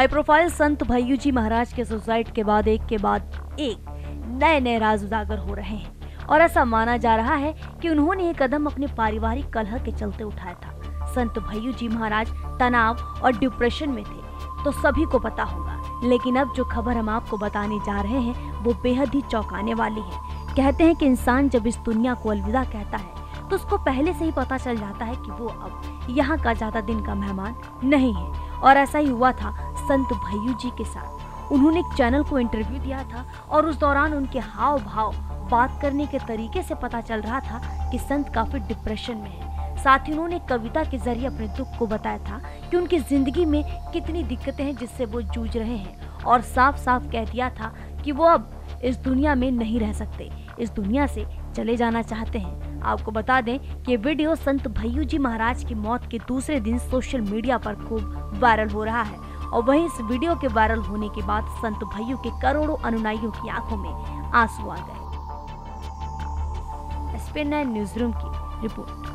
High profile संत भय्यू जी महाराज के suicide के बाद एक नए राज उजागर हो रहे हैं और ऐसा माना जा रहा है कि उन्होंने ये कदम अपने पारिवारिक कलह के चलते उठाया था। संत भय्यू जी महाराज तनाव और डिप्रेशन में थे तो सभी को पता होगा, लेकिन अब जो खबर हम आपको बताने जा रहे हैं वो बेहद ही चौंकाने वाली है। कहते हैं कि इंसान जब इस दुनिया को अलविदा कहता है तो उसको पहले से ही पता चल जाता है कि वो अब यहाँ का ज्यादा दिन का मेहमान नहीं है, और ऐसा ही हुआ था संत भय्यू जी के साथ। उन्होंने एक चैनल को इंटरव्यू दिया था और उस दौरान उनके हाव भाव, बात करने के तरीके से पता चल रहा था कि संत काफी डिप्रेशन में है। साथ ही उन्होंने कविता के जरिए अपने दुख को बताया था कि उनकी जिंदगी में कितनी दिक्कतें हैं जिससे वो जूझ रहे हैं, और साफ साफ कह दिया था कि वो अब इस दुनिया में नहीं रह सकते, इस दुनिया से चले जाना चाहते हैं। आपको बता दें कि वीडियो संत भय्यू जी महाराज की मौत के दूसरे दिन सोशल मीडिया पर खूब वायरल हो रहा है, और वहीं इस वीडियो के वायरल होने के बाद संत भय्यू के करोड़ों अनुयायियों की आंखों में आंसू आ गए। SPN9 न्यूज़ रूम की रिपोर्ट।